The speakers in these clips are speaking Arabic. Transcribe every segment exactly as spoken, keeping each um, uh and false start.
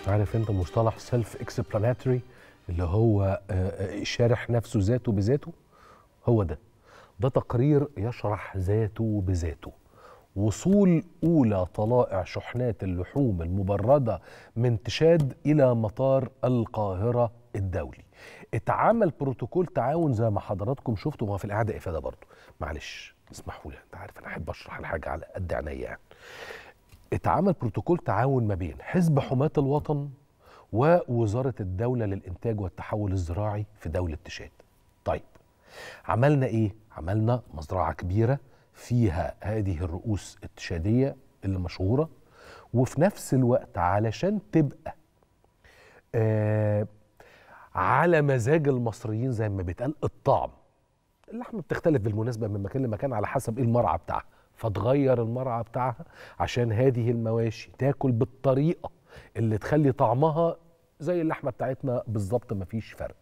عارف انت مصطلح سيلف اكسبلاناتوري اللي هو شارح نفسه ذاته بذاته. هو ده ده تقرير يشرح ذاته بذاته. وصول أولى طلائع شحنات اللحوم المبردة من تشاد إلى مطار القاهرة الدولي. اتعمل بروتوكول تعاون زي ما حضراتكم شفتوا، ما في الإعادة إفادة برضو، معلش اسمحوا لي، انت عارف انا احب اشرح الحاجة على قد عينيا يعني. اتعمل بروتوكول تعاون ما بين حزب حماة الوطن ووزارة الدولة للإنتاج والتحول الزراعي في دولة تشاد. طيب عملنا إيه؟ عملنا مزرعة كبيرة فيها هذه الرؤوس التشادية اللي مشهورة، وفي نفس الوقت علشان تبقى آه على مزاج المصريين زي ما بيتقال الطعم. اللحمة بتختلف بالمناسبة من مكان لمكان على حسب إيه المرعى بتاعها، فتغير المرعى بتاعها عشان هذه المواشي تاكل بالطريقة اللي تخلي طعمها زي اللحمة بتاعتنا بالظبط، مفيش فرق.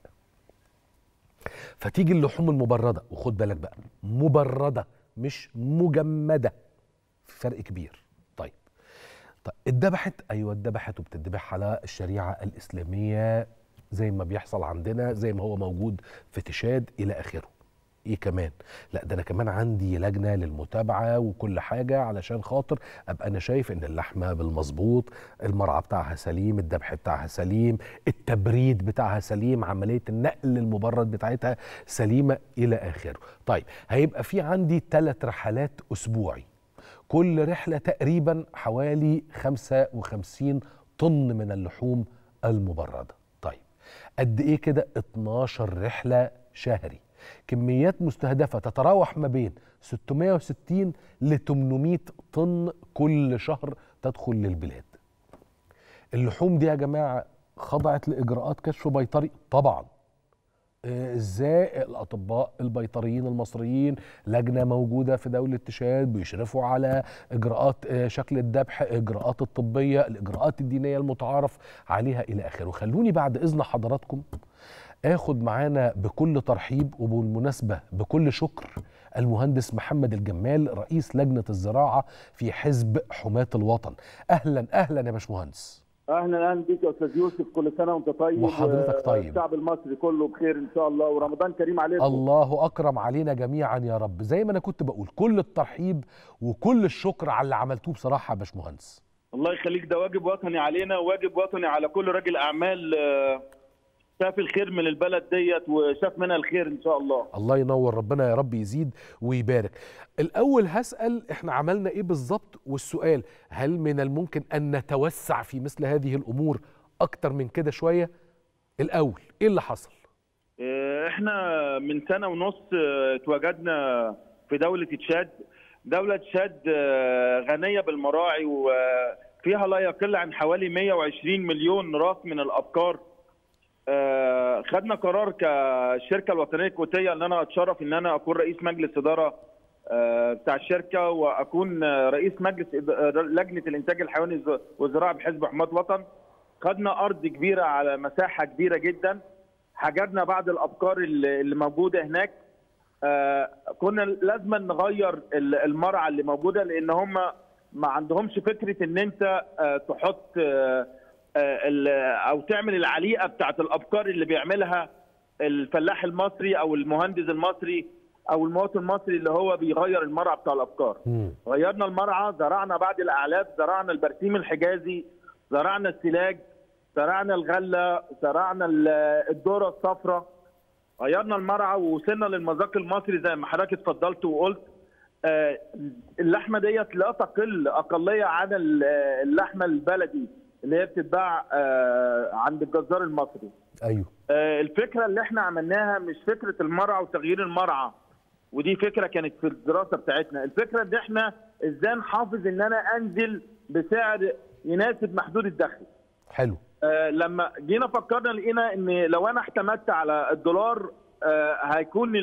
فتيجي اللحوم المبردة، وخد بالك بقى مبردة مش مجمدة، في فرق كبير. طيب طيب اتذبحت، ايوه اتذبحت وبتتذبح على الشريعة الإسلامية زي ما بيحصل عندنا، زي ما هو موجود في تشاد إلى آخره. ايه كمان؟ لا ده انا كمان عندي لجنه للمتابعه وكل حاجه علشان خاطر ابقى انا شايف ان اللحمه بالمظبوط، المرعى بتاعها سليم، الذبح بتاعها سليم، التبريد بتاعها سليم، عمليه النقل المبرد بتاعتها سليمه الى اخره. طيب هيبقى في عندي ثلاث رحلات اسبوعي، كل رحله تقريبا حوالي خمسة وخمسين طن من اللحوم المبرده. طيب قد ايه كده؟ اتناشر رحله شهري، كميات مستهدفة تتراوح ما بين ستمائة وستين ل ثمانمائة طن كل شهر تدخل للبلاد. اللحوم دي يا جماعة خضعت لإجراءات كشف بيطري طبعا. ازاي؟ الأطباء البيطريين المصريين، لجنة موجودة في دولة تشاد بيشرفوا على إجراءات شكل الذبح، إجراءات الطبية، الإجراءات الدينية المتعارف عليها إلى آخره. وخلوني بعد إذن حضراتكم اخد معانا بكل ترحيب وبالمناسبة بكل شكر المهندس محمد الجمال، رئيس لجنة الزراعة في حزب حماة الوطن. اهلا اهلا يا باشمهندس. اهلا اهلا بيك يا استاذ يوسف، كل سنه وانت طيب وحضرتك طيب، الشعب المصري كله بخير ان شاء الله، ورمضان كريم عليكم. الله اكرم علينا جميعا يا رب. زي ما انا كنت بقول، كل الترحيب وكل الشكر على اللي عملتوه بصراحة يا باشمهندس. الله يخليك، ده واجب وطني علينا، واجب وطني على كل راجل اعمال شاف الخير من البلد ديت وشاف منها الخير ان شاء الله. الله ينور، ربنا يا رب يزيد ويبارك. الاول هسأل احنا عملنا ايه بالظبط، والسؤال هل من الممكن ان نتوسع في مثل هذه الامور اكتر من كده شوية؟ الاول ايه اللي حصل؟ احنا من سنة ونص اتواجدنا في دولة تشاد. دولة تشاد غنية بالمراعي وفيها لا يقل عن حوالي مائة وعشرين مليون راس من الابقار. آه خدنا قرار كالشركه الوطنيه الكويتيه ان انا اتشرف ان انا اكون رئيس مجلس اداره آه بتاع الشركه، واكون رئيس مجلس لجنه الانتاج الحيواني والزراعه بحزب حماة الوطن. خدنا ارض كبيره على مساحه كبيره جدا، حجرنا بعض الابقار اللي موجوده هناك. آه كنا لازم نغير المرعى اللي موجوده، لان هم ما عندهمش فكره ان انت آه تحط آه او تعمل العليقه بتاعت الابقار اللي بيعملها الفلاح المصري او المهندس المصري او المواطن المصري اللي هو بيغير المرعى بتاع الابقار. غيرنا المرعى، زرعنا بعد الاعلاف، زرعنا البرسيم الحجازي، زرعنا السلاج، زرعنا الغله، زرعنا الذره الصفراء. غيرنا المرعى ووصلنا للمذاق المصري زي ما حضرتك اتفضلت وقلت. اللحمه ديت لا تقل اقليه عن اللحمه البلدي اللي هي بتتباع عند الجزار المصري. ايوه. الفكره اللي احنا عملناها مش فكره المرعى وتغيير المرعى، ودي فكره كانت في الدراسه بتاعتنا. الفكره ان احنا ازاي نحافظ ان انا انزل بسعر يناسب محدود الدخل. حلو. آه لما جينا فكرنا لقينا ان لو انا اعتمدت على الدولار آه هيكون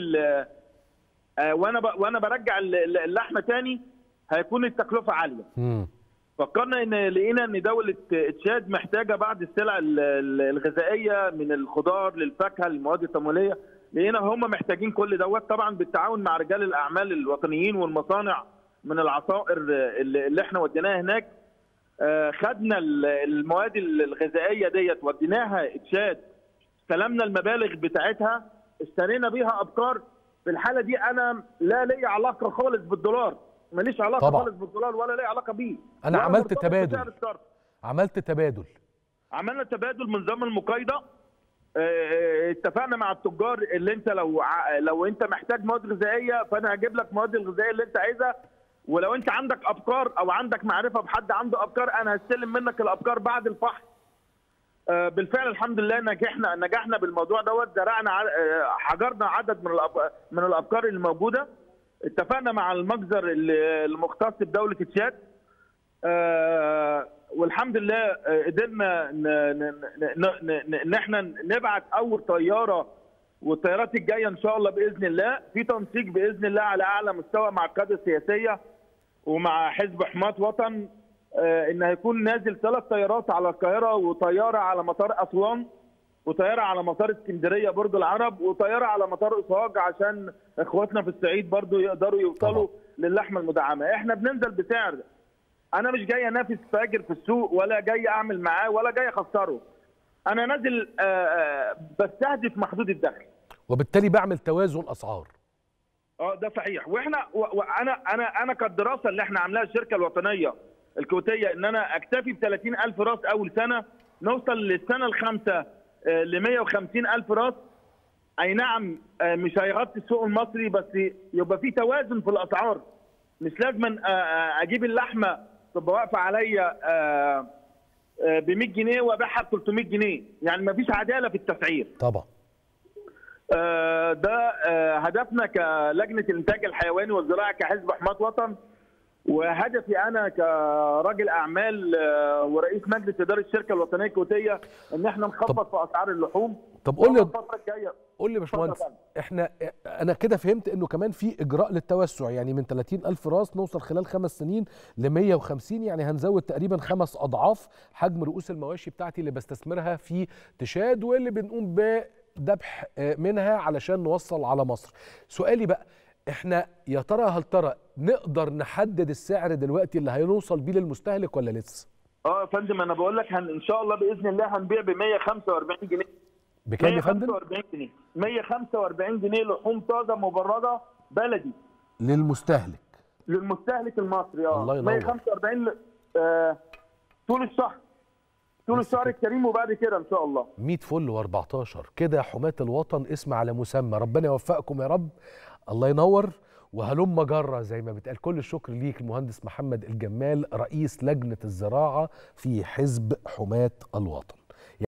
آه وانا وانا برجع اللحمه تاني هيكون التكلفه عاليه. امم فكرنا ان لقينا ان دوله تشاد محتاجه بعض السلع الغذائيه من الخضار للفاكهه للمواد التمويليه. لقينا هم محتاجين كل دوت، طبعا بالتعاون مع رجال الاعمال الوطنيين والمصانع من العصائر اللي احنا وديناها هناك. خدنا المواد الغذائيه ديت وديناها تشاد، استلمنا المبالغ بتاعتها، اشترينا بيها ابقار. في الحاله دي انا لا لي علاقه خالص بالدولار، ماليش علاقه طبعا. خالص بالدولار ولا لي علاقه بيه. انا عملت تبادل عملت تبادل عملنا تبادل من نظام المقايضه. اه اتفقنا مع التجار اللي انت لو لو انت محتاج مواد غذائيه فانا هجيب لك مواد الغذائيه اللي انت عايزها، ولو انت عندك ابقار او عندك معرفه بحد عنده ابقار انا هستلم منك الابقار بعد الفحص. اه بالفعل الحمد لله نجحنا نجحنا بالموضوع دوت، زرعنا حجرنا عدد من من الابقار اللي موجوده. اتفقنا مع المجزر المختص بدوله تشاد، اه والحمد لله قدرنا ان احنا نبعت اول طياره، والطيارات الجايه ان شاء الله باذن الله في تنسيق باذن الله على اعلى مستوى مع القياده السياسيه ومع حزب حماة وطن، ان هيكون نازل ثلاث طيارات على القاهره، وطياره على مطار اسوان، وطياره على مطار اسكندريه برج العرب، وطياره على مطار اسوان عشان اخواتنا في الصعيد برضو يقدروا يوصلوا طبعا للحمه المدعمه. احنا بننزل بسعر، انا مش جاي انافس فاجر في السوق ولا جاي اعمل معاه ولا جاي اخسره، انا نازل بستهدف محدود الدخل، وبالتالي بعمل توازن اسعار. اه ده صحيح. واحنا وانا انا انا كالدراسه اللي احنا عاملاها الشركه الوطنيه الكويتيه ان انا اكتفي ب ثلاثين ألف راس اول سنه، نوصل للسنه الخامسه ل مية وخمسين ألف راس. اي نعم مش هيغطي السوق المصري، بس يبقى في توازن في الاسعار، مش لازم اجيب اللحمه تبقى واقفه عليا ب مية جنيه وابيعها ب ثلاثمية جنيه، يعني ما فيش عداله في التسعير. طبعا. ده هدفنا كلجنه الانتاج الحيواني والزراعه كحزب حماة وطن، وهدفي انا كراجل اعمال ورئيس مجلس اداره الشركه الوطنيه الكويتيه ان احنا نخفض في اسعار اللحوم. طب قول لي قول لي يا باشمهندس، احنا انا كده فهمت انه كمان في اجراء للتوسع، يعني من ثلاثين ألف راس نوصل خلال خمس سنين ل مية وخمسين، يعني هنزود تقريبا خمس اضعاف حجم رؤوس المواشي بتاعتي اللي بستثمرها في تشاد واللي بنقوم بذبح منها علشان نوصل على مصر. سؤالي بقى، احنا يا ترى هل ترى نقدر نحدد السعر دلوقتي اللي هنوصل بيه للمستهلك ولا لسه؟ اه يا فندم انا بقول لك ان شاء الله باذن الله هنبيع ب مية وخمسة وأربعين جنيه. بكام يا فندم؟ مية وخمسة وأربعين جنيه، مية وخمسة وأربعين جنيه لحوم طازه مبرده بلدي للمستهلك للمستهلك المصري. اه الله ينور. مية وخمسة وأربعين ل... آه... طول الشهر طول الشهر الكريم، وبعد كده ان شاء الله مية فل وأربعتاشر كده. حماة الوطن اسم على مسمى، ربنا يوفقكم يا رب، الله ينور، وهلم جرة زي ما بتقال. كل الشكر ليك المهندس محمد الجمال رئيس لجنة الزراعة في حزب حماة الوطن.